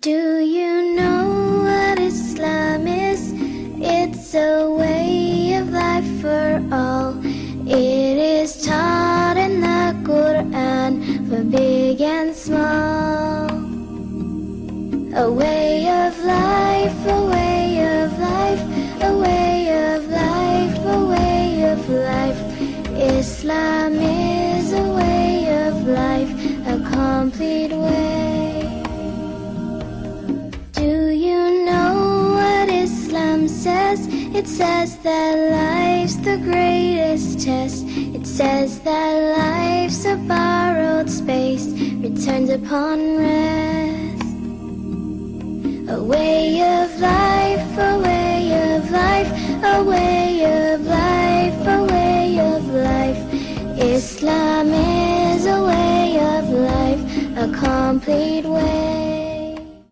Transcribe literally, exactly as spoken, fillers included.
Do you know what Islam is? It's a way of life for all. It is taught in the Quran for big and small. A way of life, a way of life, a way of life, a way of life. Islam is a way of life, a complete way. Do you know what Islam says? It says that life's the greatest test. It says that life's a borrowed space, returns upon rest. A way of life, a way of life, a way of life, a way of life. Islam is a way of life, a complete way.